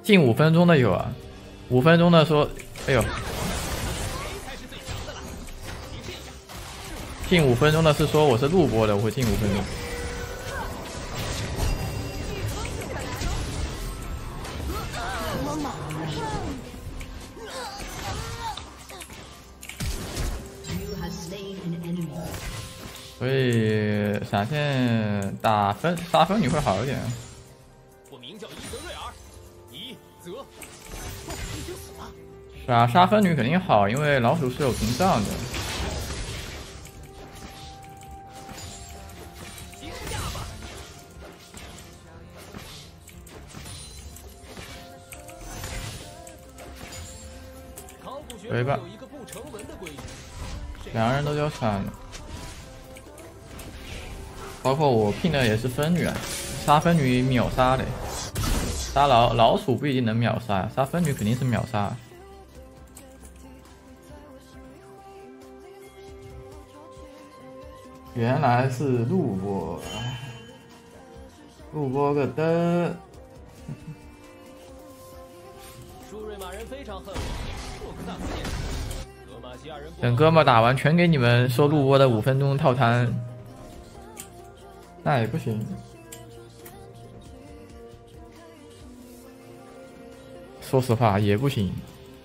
近5分钟的有啊，5分钟的说，哎呦，近5分钟的是说我是录播的，我会近5分钟。所以闪现打杀分女会好一点。 我名叫伊泽瑞尔，伊泽，已经死了。 是啊，杀分女肯定好，因为老鼠是有屏障的。 接下吧。考古学中有一个不成文的规矩， 两个人都交闪了。包括我聘的也是分女啊，杀分女秒杀的，杀老鼠不一定能秒杀，杀分女肯定是秒杀。原来是录播，录播个灯。 舒瑞玛人非常恨我可大不见。格玛西亚人等哥们打完，全给你们说录播的5分钟套餐。那也不行，说实话也不行。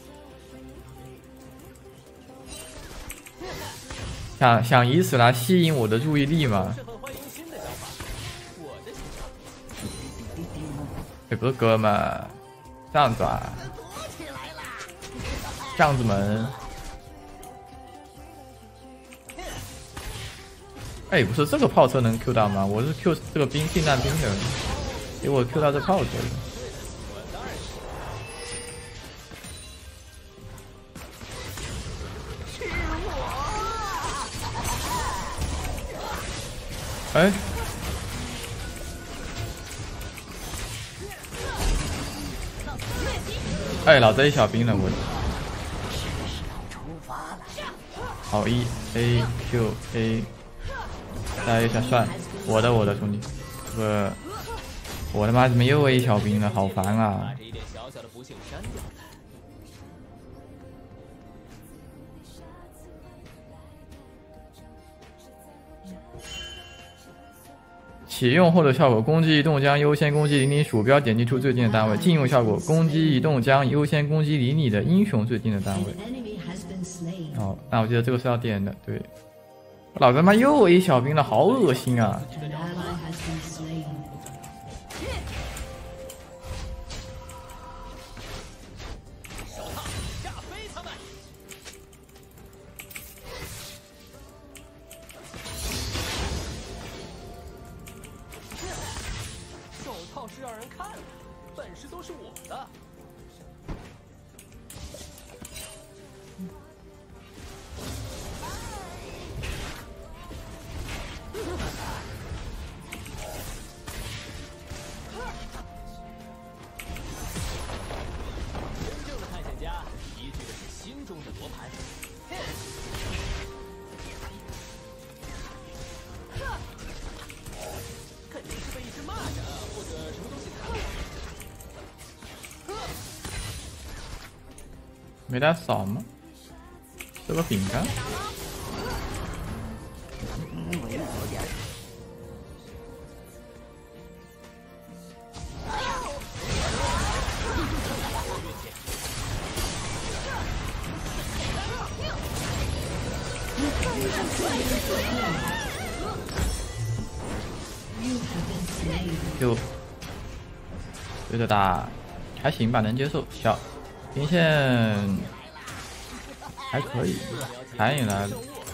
想以此来吸引我的注意力吗？也不是哥们，这样子啊，巷子门。哎，不是这个炮车能 Q 到吗？我是 Q 这个近战兵的，给我 Q 到这炮车了。哎，哎，老子 A 小兵了，我。好一 A Q A。再一下算，我的兄弟，这个我他妈怎么又 A 小兵了，好烦啊！启用后的效果，攻击移动将优先攻击离你鼠标点击处最近的单位；禁用效果，攻击移动将优先攻击离你的英雄最近的单位。哦，那我记得这个是要点的，对。老子他妈又 A 小兵了，好恶心啊！ 手套是让人看的，本事都是我的。 没打扫吗？这个饼干。就对着打，还行吧，能接受。小兵线还可以，残影来了。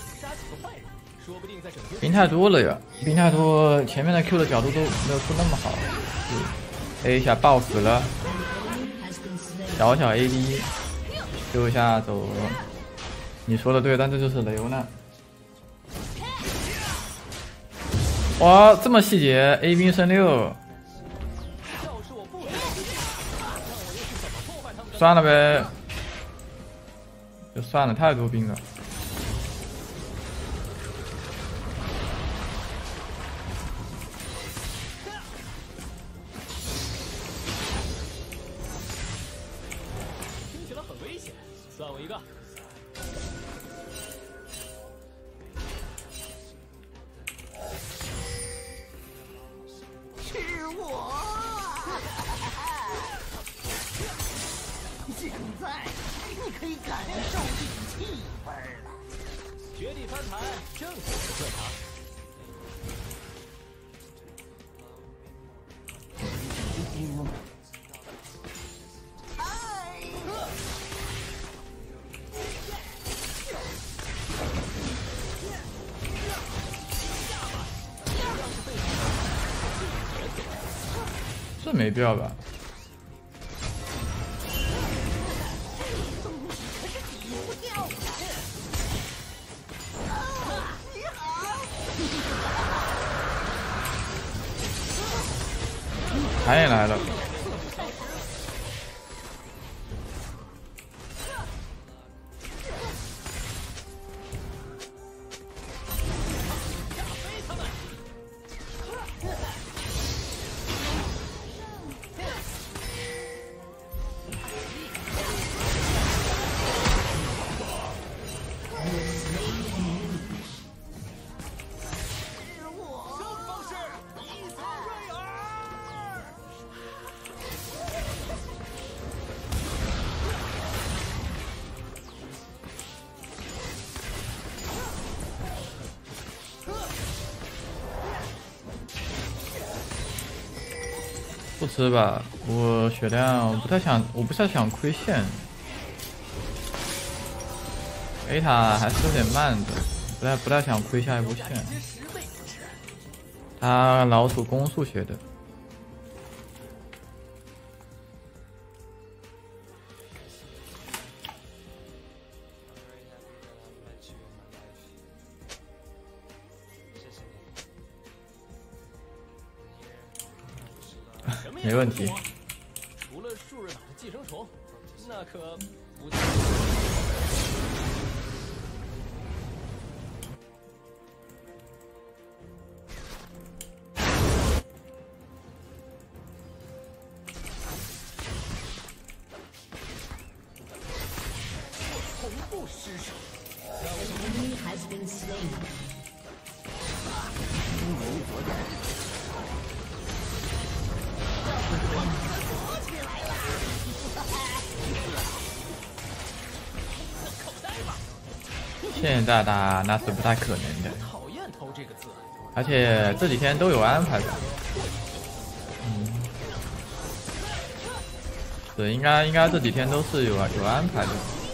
兵太多了呀，兵太多，前面的 Q 的角度都没有出那么好。A 一下爆死了，小 AD Q 一下走。你说的对，但这就是雷欧娜。哇，这么细节 ，A 兵升6，算了呗，就算了，太多兵了。 我一个。 吃我！现在你可以感受这股气味了。 绝地翻盘，正是我的特长。 这没必要吧？他也来了。不吃吧，我血量不太想，我不太想亏线。A 塔还是有点慢的，不太想亏下一波线。他老土攻速学的。没问题。 除了树日岛的寄生虫，那可不。 同步失手。 现在打那是不太可能的， 讨厌偷这个字， 而且这几天都有安排的。对，应该这几天都是有安排的。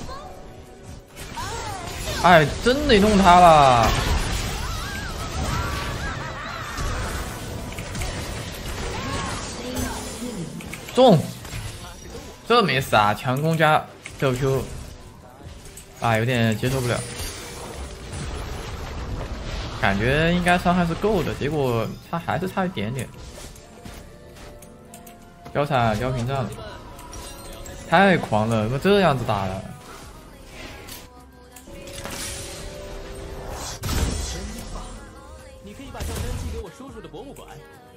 哎，真得弄他了！中，这没事啊，强攻加 QQ， 啊，有点接受不了。感觉应该伤害是够的，结果他还是差一点点。貂蝉貂屏障了，太狂了，怎么这样子打的？ 你可以把账单寄给我叔叔的博物馆。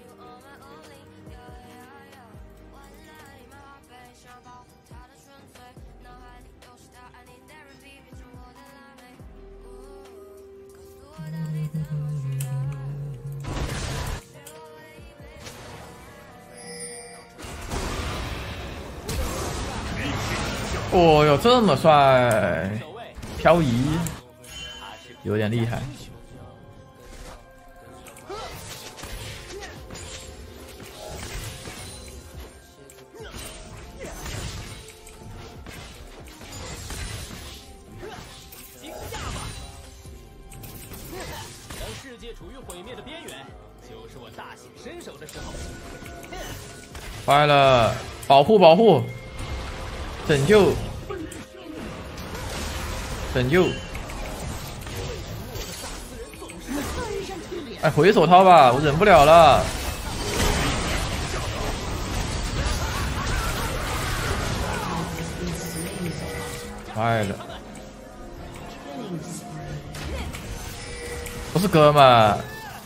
哦哟，这么帅，漂移有点厉害。 当世界处于毁灭的边缘，就是我大显身手的时候。 坏了，保护保护！拯救！拯救！哎，回手掏吧，我忍不了了。坏了，不是哥们儿。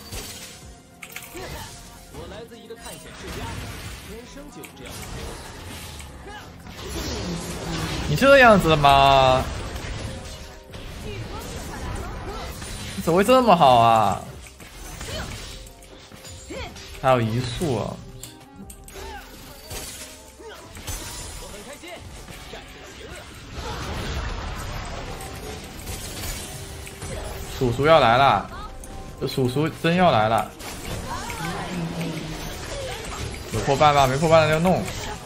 我来自一个探险世家，天生就有这样的。 你这样子的吗？你怎么会这么好啊？还有移速啊！ 我很开心，战士行了。 叔叔要来了，这叔叔真要来了。有破半吧？没破半的就弄。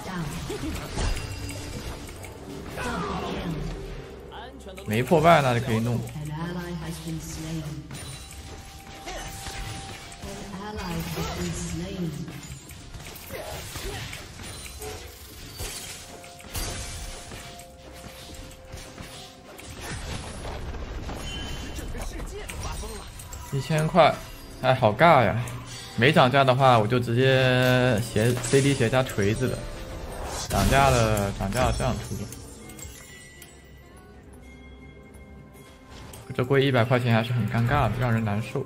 没破半那就可以弄。1000块，哎，好尬呀！没涨价的话，我就直接鞋 CD 鞋加锤子的。涨价了这样出的。这贵100块钱还是很尴尬的，让人难受。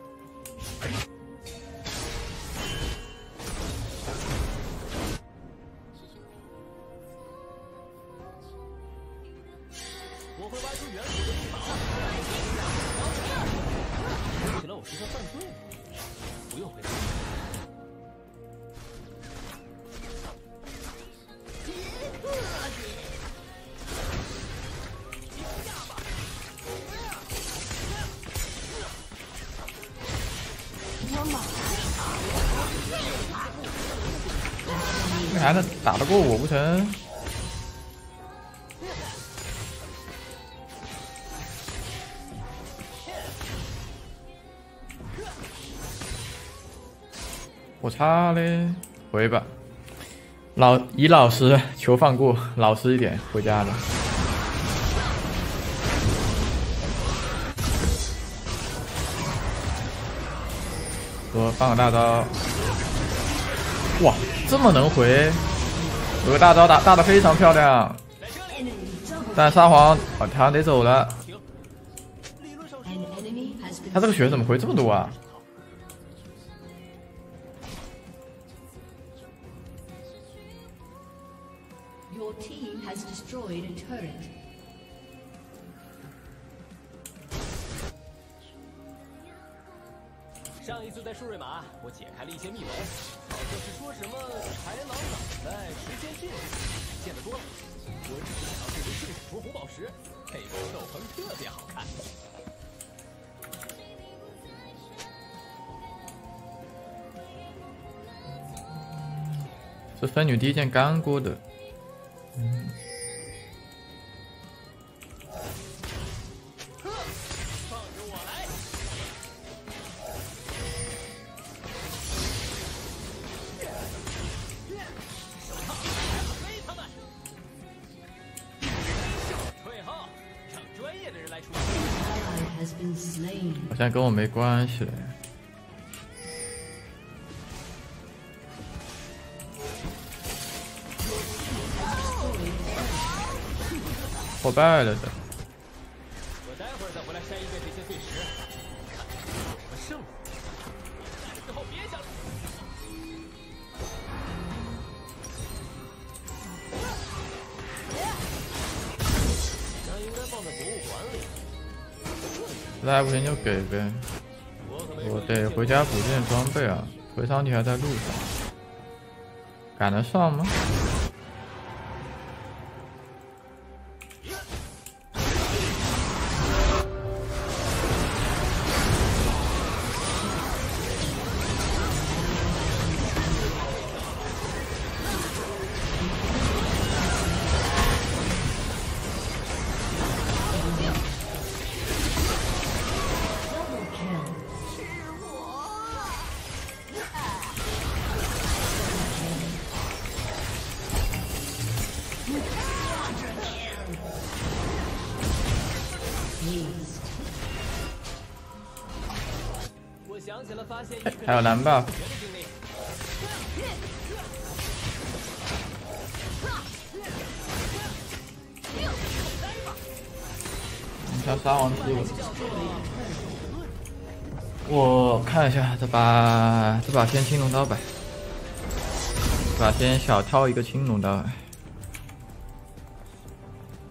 我会挖出远古的秘宝。看起来我是在犯罪吗？不用回答。 这还能打得过我不成？我擦嘞，回吧。以老实求放过，老实一点，回家了。我放个大招。哇，这么能回！有个大招打得非常漂亮。但沙皇好像得走了。他这个血怎么回这么多啊？ 上一次在树瑞玛，我解开了一些密文，好像是说什么豺狼脑袋、时间禁止，见得多了。我只是想要这枚圣使红宝石，配合斗篷特别好看。 这分女第一件干锅的，好像跟我没关系。破败了的。 我待会儿再回来筛一遍这些碎石，看有什么胜负。之后别想。那应该放在博物馆里。 实在不行就给呗。我得回家补件装备啊，回场地还在路上，赶得上吗？还有蓝 buff。你像沙皇踢了。我看一下这把先青龙刀吧，这把先小掏一个青龙刀。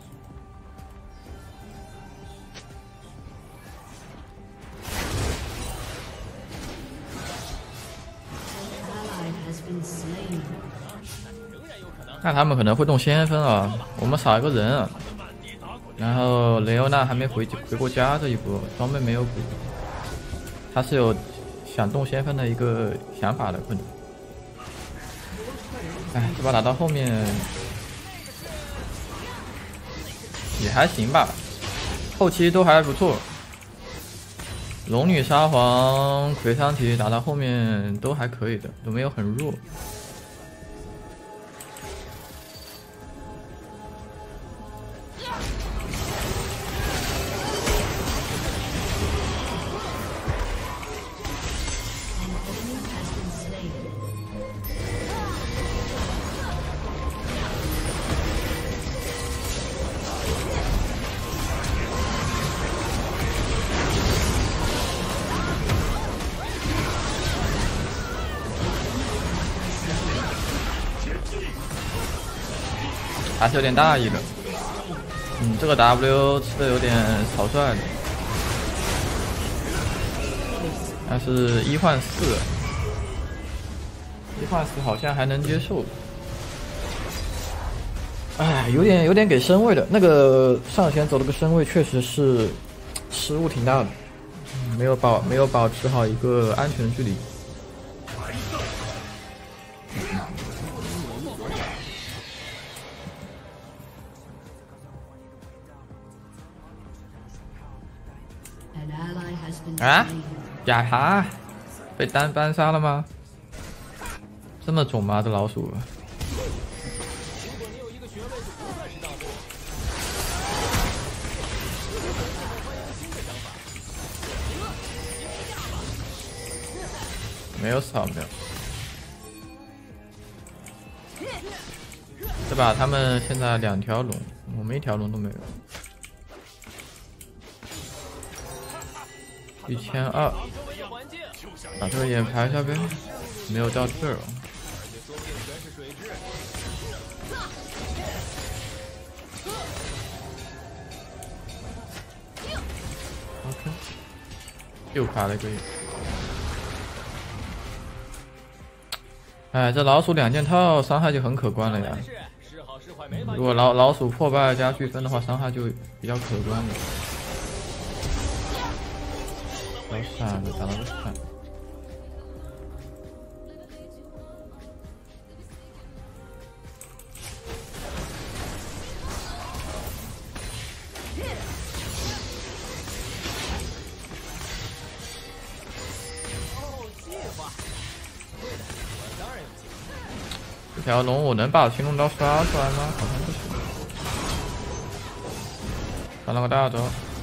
那他们可能会动先锋啊，我们少一个人啊。然后雷欧娜还没回过家这一波，装备没有补，他是有想动先锋的一个想法的可能。哎，这把打到后面也还行吧，后期都还不错。龙女、沙皇、葵桑提打到后面都还可以的，都没有很弱。还是有点大意的，这个 W 吃的有点草率的，但是1换4，1换4好像还能接受。哎，有点给身位的，那个上前走了个身位，确实是失误挺大的，没有保持好一个安全距离。啊，亚塔被单杀了吗？这么肿吗？这老鼠？没有扫描。对吧？他们现在2条龙，我们1条龙都没有。1200，把这个眼排一下呗，没有到这儿。OK， 又卡了一个眼。哎，这老鼠2件套伤害就很可观了呀。如果老鼠破败加飓风的话，伤害就比较可观了。闪的打了个闪，这条龙我能把青龙刀刷出来吗？好像不行。传了个大招。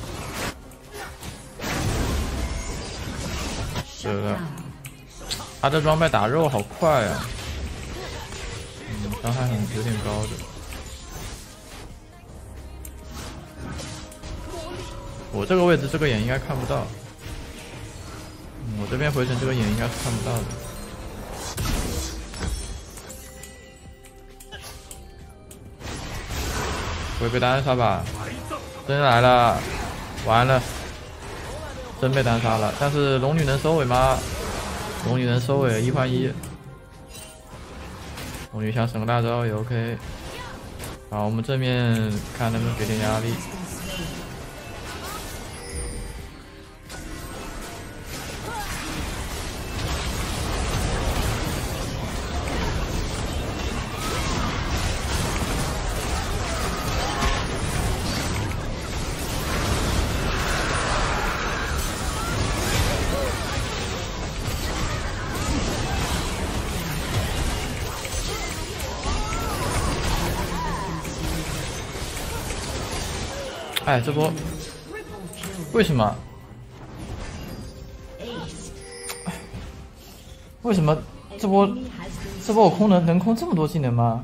是的，他这装备打肉好快啊，伤害有点高的。我这个位置这个眼应该看不到，我这边回城这个眼应该是看不到的。会被单杀吧？真来了，完了。真被单杀了，但是龙女能收尾吗？龙女能收尾，1换1。龙女想省个大招也 OK。好，我们正面看能不能给点压力。哎，这波为什么？为什么这波我空能空这么多技能吗？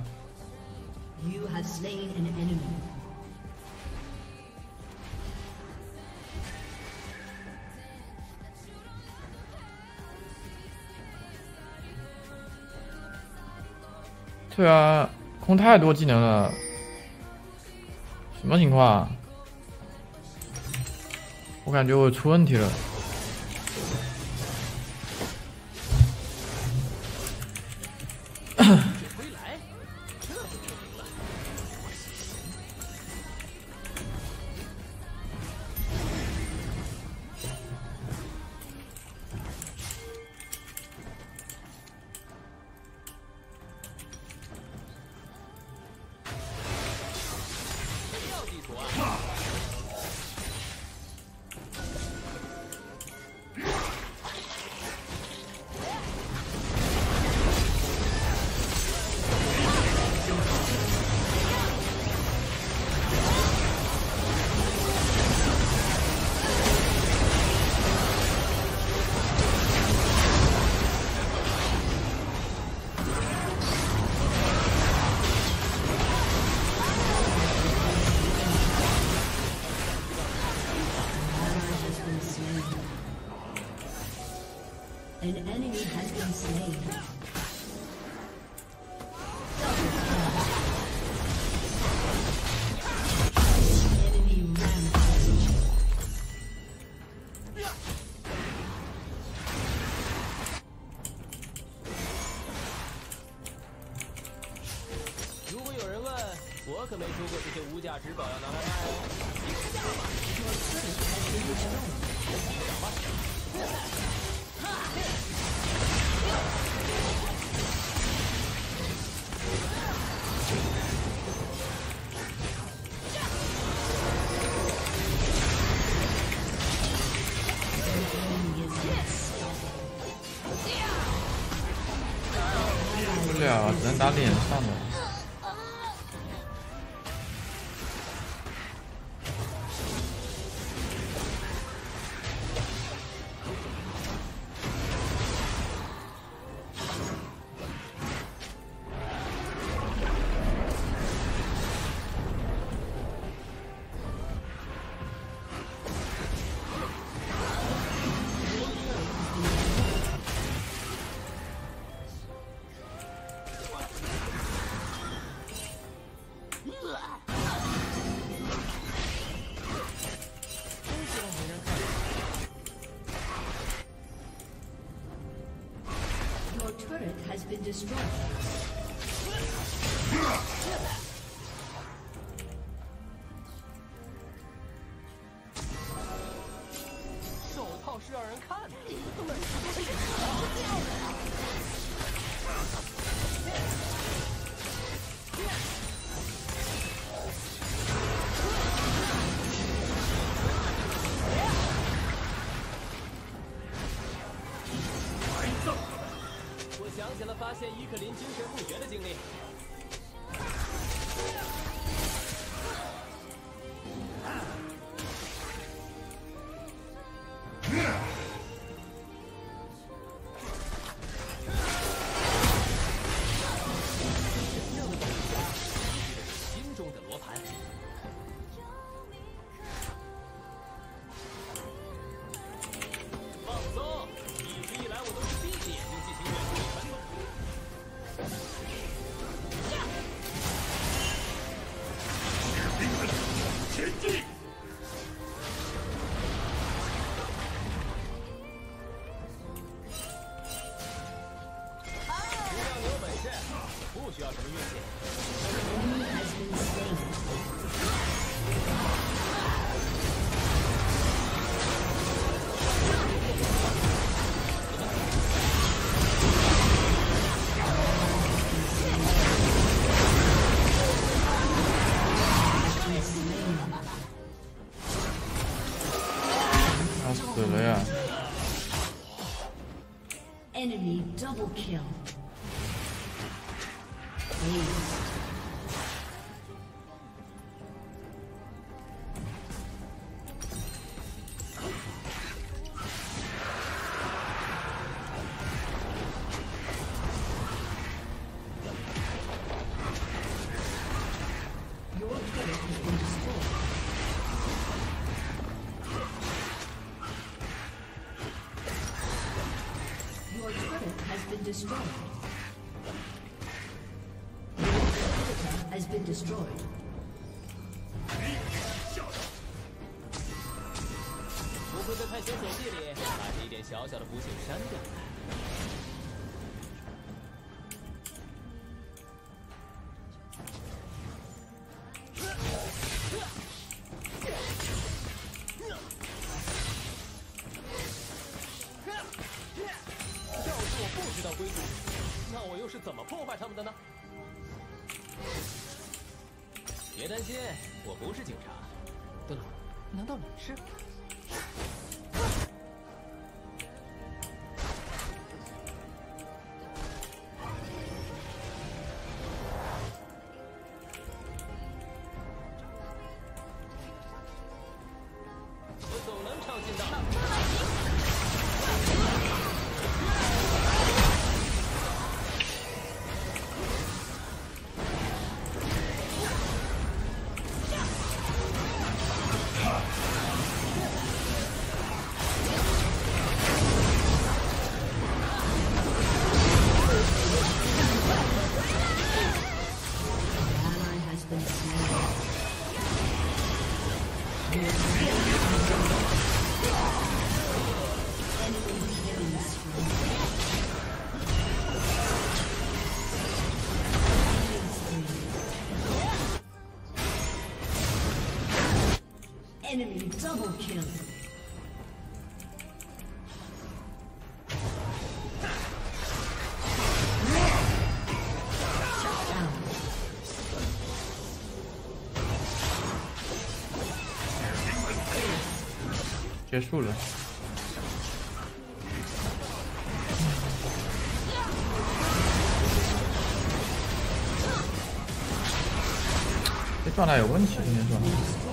对啊，空太多技能了，什么情况？我感觉我出问题了。 An enemy has been slain. Enemy rampage. 如果有人问，我可没说过这些无价之宝要拿来卖哦。 不了，只能打脸上的。 Your turret has been destroyed. 手套是让人看的。我想起了发现伊克林精神不绝的经历。心中的罗盘。放松，一直以来我都是闭着眼睛进行远距离传送。前进！只要你有本事，不需要什么运气。 Enemy has been slain. Has been slain. 要死了呀！ Enemy double kill. Ace. Your turret has been destroyed. Your turret has been destroyed. Your inhibitor has been destroyed. 我会在探险手记里把这一点小小的不幸删掉的。要是我不知道规矩，那我又是怎么破坏他们的呢？别担心，我不是警察。对了，难道你是？我总能唱进的。 Double kill. 结束了。这状态有问题，今天状态。